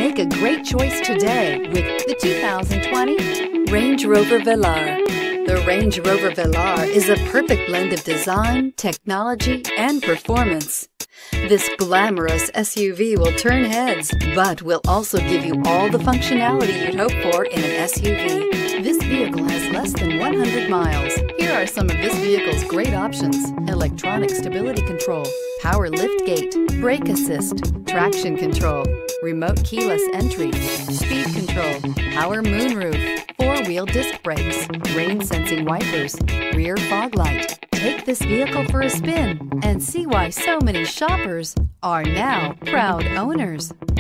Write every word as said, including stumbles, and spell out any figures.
Make a great choice today with the two thousand twenty Range Rover Velar. The Range Rover Velar is a perfect blend of design, technology, and performance. This glamorous S U V will turn heads, but will also give you all the functionality you'd hope for in an S U V. This vehicle has less than one hundred miles. Here are some of this vehicle's great options: electronic stability control, power lift gate, brake assist, traction control, remote keyless entry, speed control, power moonroof, four-wheel disc brakes, rain sensing wipers, rear fog light. Take this vehicle for a spin and see why so many shoppers are now proud owners.